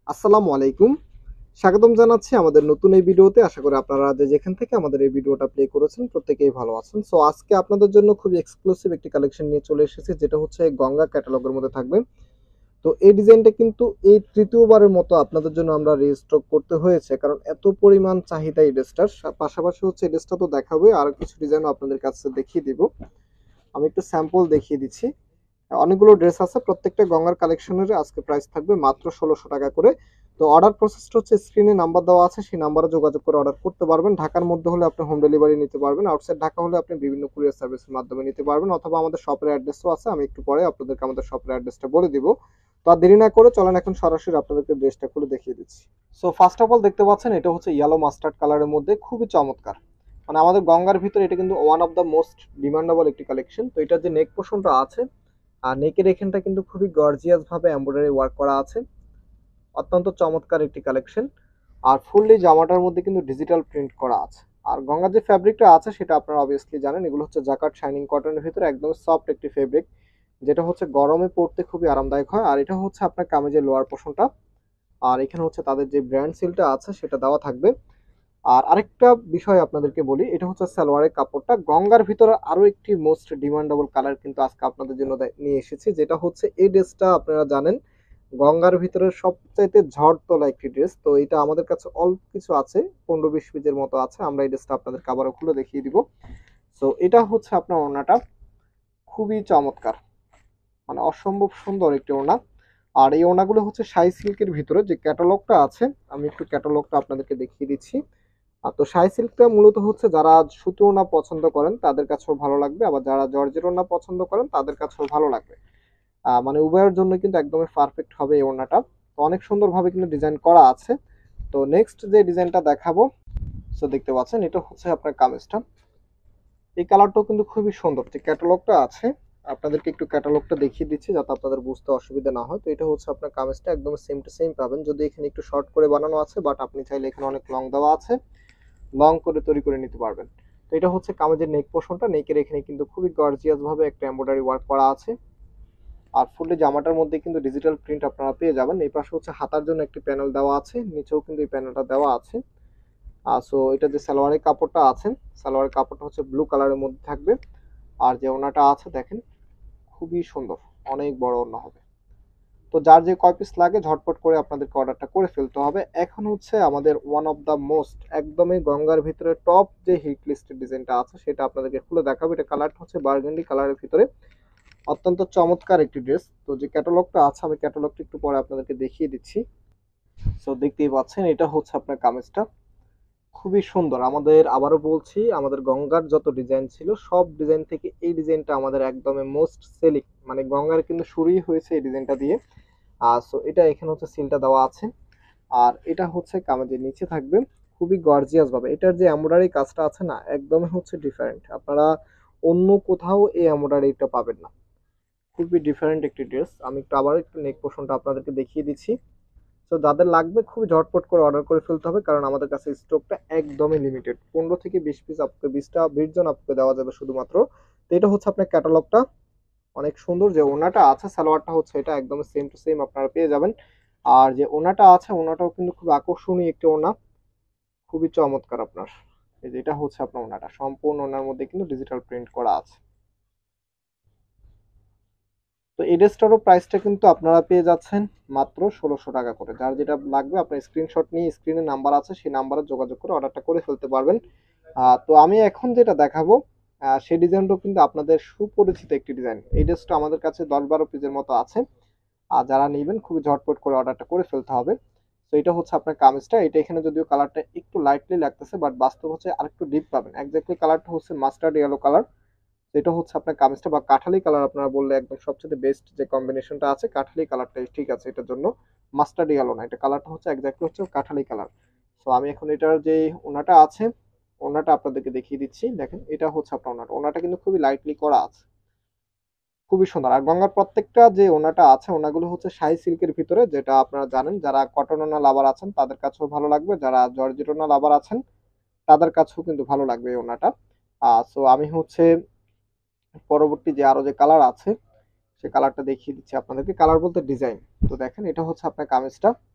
আসসালামু আলাইকুম। স্বাগতম জানাচ্ছি আমাদের নতুন এই ভিডিওতে। আশা করি আপনারা যে যেখান থেকে আমাদের এই ভিডিওটা প্লে করেছেন প্রত্যেকেই ভালো আছেন। সো আজকে আপনাদের জন্য খুবই এক্সক্লুসিভ একটি কালেকশন নিয়ে চলে এসেছি, যেটা হচ্ছে গঙ্গা ক্যাটালগের মধ্যে থাকবে। তো এই ডিজাইনটা কিন্তু এই তৃতীয়বারের মতো আপনাদের জন্য আমরা রিস্টক করতে হয়েছে, কারণ এত পরিমাণ চাহিদা এই ড্রেসটার। পাশাপাশি হচ্ছে এই ড্রেসটা তো দেখাবোই, আরো কিছু ডিজাইনও আপনাদের কাছে দেখিয়ে দিব। আমি একটু স্যাম্পল দেখিয়ে দিচ্ছি। অনেকগুলো ড্রেস আছে, প্রত্যেকটা গঙ্গার কালেকশনের আজকে প্রাইস থাকবে মাত্র ১৬০০ টাকা করে। তো অর্ডার প্রসেসটা হচ্ছে স্ক্রিনে নাম্বার দেওয়া আছে, সেই নাম্বারে যোগাযোগ করে অর্ডার করতে পারবেন। ঢাকার মধ্যে হলে আপনি হোম ডেলিভারি নিতে পারবেন, আউটসাইড ঢাকা হলে আপনি বিভিন্ন কুরিয়ার সার্ভিসের মাধ্যমে নিতে পারবেন, অথবা আমাদের শপের অ্যাড্রেসও আছে, আমি একটু পরে আপনাদেরকে আমাদের শপের অ্যাড্রেসটা বলে দিব। তো আর দেরি না করে চলেন এখন সরাসরি আপনাদেরকে ড্রেসটা খুলে দেখিয়ে দিচ্ছি। সো ফার্স্ট অফ অল দেখতে পাচ্ছেন এটা হচ্ছে ইয়েলো মাস্টার্ড কালারের মধ্যে, খুবই চমৎকার। মানে আমাদের গঙ্গার ভিতরে এটা কিন্তু one of the most demandable একটি কালেকশন। তো এটার যে নেক পোর্শনটা আছে, আর নেকের এখানটা কিন্তু খুবই গর্জিয়াস ভাবে এমব্রয়ডারি ওয়ার্ক করা আছে, অত্যন্ত চমৎকার একটি কালেকশন। আর ফুললি জামাটার মধ্যে কিন্তু ডিজিটাল প্রিন্ট করা আছে। আর গঙ্গার যে ফ্যাব্রিকটা আছে সেটা আপনারা অবভিয়াসলি জানেন, এগুলো হচ্ছে জাকার্ড শাইনিং কটনের ভিতরে একদম সফট একটি ফেব্রিক, যেটা হচ্ছে গরমে পরতে খুবই আরামদায়ক হয়। আর এটা হচ্ছে আপনার কামিজের লোয়ার পোর্শনটা। আর এখানে হচ্ছে তাদের যে ব্র্যান্ড সিলটা আছে সেটা দেওয়া থাকবে। আর আরেকটা বিষয় আপনাদেরকে বলি, এটা হচ্ছে সালোয়ারের কাপড়টা। গঙ্গার ভিতরে আরো একটি মোস্ট ডিমান্ডেবল কালার কিন্তু আজকে আপনাদের জন্য নিয়ে এসেছি, যেটা হচ্ছে এই ড্রেসটা আপনারা জানেন গঙ্গার ভিতরে সবচাইতে ঝড় তোলা একটি ড্রেস। তো এটা আমাদের কাছে অল্প কিছু আছে, 15-20 পিসের মতো আছে। আমরা এই ড্রেসটা আপনাদেরকে আবারও খুলে দেখিয়ে দিব। তো এটা হচ্ছে আপনার ওড়নাটা, খুবই চমৎকার, মানে অসম্ভব সুন্দর একটি ওড়না। আর এই ওড়নাগুলো হচ্ছে শাই সিল্কের ভিতরে। যে ক্যাটালগটা আছে, আমি একটু ক্যাটালগটা আপনাদেরকে দেখিয়ে দিচ্ছি। তো শাই সিল্কটা মূলত হচ্ছে যারা সুতো ওড়না পছন্দ করেন তাদের কাছেও ভালো লাগবে, আবার যারা জর্জেট ওড়না পছন্দ করেন তাদের কাছেও ভালো লাগবে। মানে উভয়ের জন্য কিন্তু একদমই পারফেক্ট হবে এই ওড়নাটা। তো অনেক সুন্দরভাবে কিন্তু ডিজাইন করা আছে। তো নেক্সট যে ডিজাইনটা দেখাবো, সো দেখতে পাচ্ছেন এটা হচ্ছে আপনার কামিজটা। এই কালারটাও কিন্তু খুবই সুন্দর। যে ক্যাটালগটা আছে, আপনাদেরকে একটু ক্যাটালগটা দেখিয়ে দিচ্ছি যাতে আপনাদের বুঝতে অসুবিধা না হয়। তো এটা হচ্ছে আপনার কামিজটা, একদম সেম টু সেম পাবেন, যদি এখানে একটু শর্ট করে বানানো আছে, বাট আপনি চাইলে এখানে অনেক লং দেওয়া আছে, লং করে তৈরি করে নিতে পারবেন। তো এটা হচ্ছে কামিজের নেক পোর্শনটা। নেকের এখানে কিন্তু খুবই গর্জিয়াস ভাবে একটা এমব্রয়ডারি ওয়ার্ক করা আছে। আর ফুললি জামাটার মধ্যে কিন্তু ডিজিটাল প্রিন্ট আপনারা পেয়ে যাবেন। এই পাশে হচ্ছে হাতার জন্য একটি প্যানেল দেওয়া আছে, নিচেও কিন্তু এই প্যানেলটা দেওয়া আছে। সো এটা যে সালোয়ারের কাপড়টা আছে, সালোয়ারের কাপড়টা হচ্ছে ব্লু কালারের মধ্যে থাকবে। আর যে ওড়নাটা আছে দেখেন, খুবই সুন্দর, অনেক বড় ওড়না হবে। তো যার যে কয় পিস লাগে ঝটপট করে আপনাদেরকে অর্ডারটা করে ফেলতে হবে। এখন হচ্ছে আমাদের ওয়ান অফ দ্য মোস্ট, একদমই গঙ্গার ভিতরে টপ যে হিট লিস্টের ডিজাইনটা আছে সেটা আপনাদেরকে খুলে দেখাবো। এটা কালারটা হচ্ছে বার্গেন্ডি কালারের ভিতরে, অত্যন্ত চমৎকার একটি ড্রেস। তো যে ক্যাটালগটা আছে, আমি ক্যাটালগটা একটু পরে আপনাদেরকে দেখিয়ে দিচ্ছি। সো দেখতেই পাচ্ছেন এটা হচ্ছে আপনার কামিজটা, খুবই সুন্দর। আমাদের আবারও বলছি, আমাদের গঙ্গার যত ডিজাইন ছিল সব ডিজাইন থেকে এই ডিজাইনটা আমাদের একদমই মোস্ট সেলিং। মানে গঙ্গার কিন্তু শুরুই হয়েছে এই ডিজাইনটা দিয়ে। সো এটা এখানে হচ্ছে সিলটা দেওয়া আছে। আর এটা হচ্ছে কামিজের নিচে থাকবে, খুবই গর্জিয়াস ভাবে। এটার যে এমব্রয়ডারি কাজটা আছে না, একদমই হচ্ছে ডিফারেন্ট। আপনারা অন্য কোথাও এই এমব্রয়ডারিটা পাবেন না, খুবই ডিফারেন্ট একটি ড্রেস। আমি একটু আবার একটু নেক পোর্শনটা আপনাদেরকে দেখিয়ে দিচ্ছি। তো যাদের লাগবে খুবই ঝটপট করে অর্ডার করে ফেলতে হবে, কারণ আমাদের কাছে স্টকটা একদমই লিমিটেড। 15 থেকে 20 পিস আপনাকে, 20জন আপনাকে দেওয়া যাবে শুধুমাত্র। তো এটা হচ্ছে আপনার ক্যাটালগটা, অনেক সুন্দর। যে ওনাটা আছে, সালোয়ারটা হচ্ছে এটা একদম সেম টু সেম আপনারা পেয়ে যাবেন। আর যে ওনাটা আছে, ওনাটাও কিন্তু খুব আকর্ষণীয় একটি ওনা, খুবই চমৎকার আপনার। এই যে এটা হচ্ছে আপনার ওনাটা, সম্পূর্ণ ওনার মধ্যে কিন্তু ডিজিটাল প্রিন্ট করা আছে। তো এই ড্রেসটারও প্রাইসটা কিন্তু আপনারা পেয়ে যাচ্ছেন মাত্র ১৬০০ টাকা করে। যার যেটা লাগবে আপনার স্ক্রিনশট নিয়ে, স্ক্রিনে নাম্বার আছে সেই নাম্বারে যোগাযোগ করে অর্ডারটা করে ফেলতে পারবেন। তো আমি এখন যেটা দেখাবো, সেই ডিজাইনটাও কিন্তু আপনাদের সুপরিচিত একটি ডিজাইন। এই ড্রেসটা আমাদের কাছে ১০-১২ পিসের মতো আছে। আর যারা নেবেন খুবই ঝটপট করে অর্ডারটা করে ফেলতে হবে। তো এটা হচ্ছে আপনার কামিজটা। এটা এখানে যদিও কালারটা একটু লাইটলি লাগতেছে, বাট বাস্তব হচ্ছে আরেকটু ডিপ পাবেন। এক্স্যাক্টলি কালারটা হচ্ছে মাস্টার্ড ইয়েলো কালার। এটা হচ্ছে আপনার কামিজটা, বা কাঠালি কালার আপনারা বললে একদম সবচেয়ে বেস্ট যে কম্বিনেশনটা আছে, কাঠালি কালারটাই ঠিক আছে এটার জন্য। মাস্টার্ড ইয়েলো না, এটা কালারটা হচ্ছে এক্স্যাক্টলি হচ্ছে কাঠালি কালার। সো আমি এখন এটার যে ওনাটা আছে, ওনাটা আপনাদেরকে দেখিয়ে দিচ্ছি। দেখেন এটা হচ্ছে আপনার ওনাটা, ওনাটা কিন্তু খুবই লাইটলি করা আছে, খুবই সুন্দর। আর গঙ্গার প্রত্যেকটা যে ওনাটা আছে, ওনাগুলো হচ্ছে শাহি সিল্কের ভিতরে, যেটা আপনারা জানেন। যারা কটন ওনা লাভার আছেন তাদের কাছেও ভালো লাগবে, যারা জর্জেট ওনা লাভার আছেন তাদের কাছেও কিন্তু ভালো লাগবে এই ওনাটা। সো আমি হচ্ছে পরবর্তী যে আরো যে কালার আছে সে কালারটা দেখিয়ে দিচ্ছি আপনাদেরকে। কালার বলতে ডিজাইন। তো দেখেন এটা হচ্ছে আপনার কামিজটা,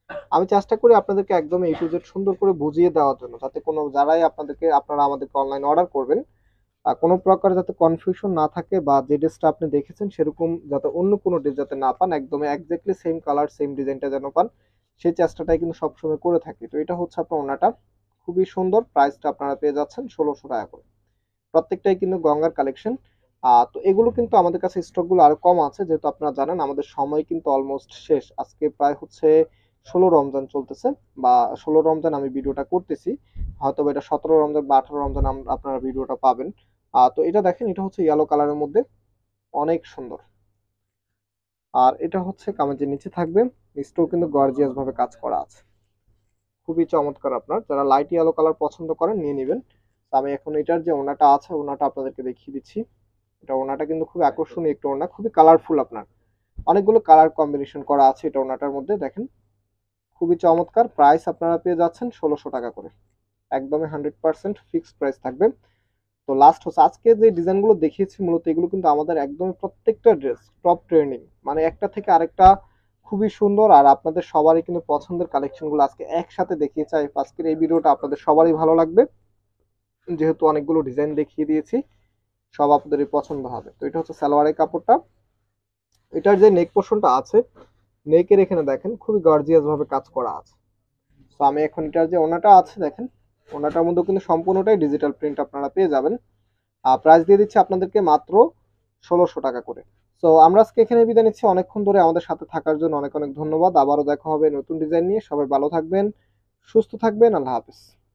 আমি চেষ্টা করি আপনাদেরকে একদম A to Z সুন্দর করে বুঝিয়ে দেওয়ার জন্য, যাতে কোনো যারাই আপনারা আমাদেরকে অনলাইন অর্ডার করবেন কোনো প্রকার যাতে কনফিউশন না থাকে, বা যে ড্রেসটা আপনি দেখেছেন সেরকম যাতে অন্য কোনো ড্রেস যাতে না পান, একদম এক্স্যাক্টলি সেম কালার সেম ডিজাইনটা যেন পান, সেই চেষ্টাটাই কিন্তু সবসময় করে থাকি। তো এটা হচ্ছে আপনার ওড়নাটা, খুবই সুন্দর। প্রাইসটা আপনারা পেয়ে যাচ্ছেন 1600 টাকা করে। প্রত্যেকটাই কিন্তু গঙ্গার কালেকশন। তো এগুলো কিন্তু আমাদের কাছে স্টকগুলো আরো কম আছে, যেহেতু আপনারা জানেন আমাদের সময় কিন্তু অলমোস্ট শেষ। আজকে প্রায় হচ্ছে 16 রমজান চলতেছে, বা 16 রমজান আমি ভিডিওটা করতেছি, হয়তো এটা 17 রমজান বা 18 রমজান আপনারা ভিডিওটা পাবেন। তো এটা দেখেন, এটা হচ্ছে ইয়েলো কালারের মধ্যে, অনেক সুন্দর। আর এটা হচ্ছে কামিজের নিচে থাকবে, নিচটাও কিন্তু গর্জিয়াস ভাবে কাজ করা আছে, খুবই চমৎকার। আপনার যারা লাইট ইয়েলো কালার পছন্দ করেন নিয়ে নেবেন। তো আমি এখন এটার যে ওড়নাটা আছে ওড়নাটা আপনাদেরকে দেখিয়ে দিচ্ছি। এটা ওড়নাটা কিন্তু খুব আকর্ষণীয় একটা ওড়না, খুবই কালারফুল। আপনার অনেকগুলো কালার কম্বিনেশন করা আছে এটা ওড়নাটার মধ্যে, দেখেন খুবই চমৎকার। প্রাইস আপনারা পেয়ে যাচ্ছেন 1600 টাকা করে, একদমই 100% ফিক্সড প্রাইস থাকবে। তো লাস্ট হচ্ছে আজকে যে ডিজাইনগুলো দেখিয়েছি, মূলত এগুলো কিন্তু আমাদের একদম প্রত্যেকটা ড্রেস টপ ট্রেন্ডিং, মানে একটা থেকে আরেকটা খুবই সুন্দর। আর আপনাদের সবারই কিন্তু পছন্দের কালেকশনগুলো আজকে একসাথে দেখিয়েছি। আজকের এই ভিডিওটা আপনাদের সবারই ভালো লাগবে, যেহেতু অনেকগুলো ডিজাইন দেখিয়ে দিয়েছি, সব আপনাদেরই পছন্দ হবে। তো এটা হচ্ছে সালোয়ারের কাপড়টা। এটার যে নেক পোর্শনটা আছে, নেকের এখানে দেখেন খুবই গর্জিয়াস ভাবে কাজ করা আছে। তো আমি এখন এটার যে ওনাটা আছে দেখেন, ওনাটার মধ্যে কিন্তু সম্পূর্ণটাই ডিজিটাল প্রিন্ট আপনারা পেয়ে যাবেন। প্রাইস দিয়ে দিচ্ছি আপনাদেরকে মাত্র 1600 টাকা করে। তো আমরা আজকে এখানে বিদায় নিচ্ছি। অনেকক্ষণ ধরে আমাদের সাথে থাকার জন্য অনেক অনেক ধন্যবাদ। আবারও দেখা হবে নতুন ডিজাইন নিয়ে। সবাই ভালো থাকবেন, সুস্থ থাকবেন। আল্লাহ হাফেজ।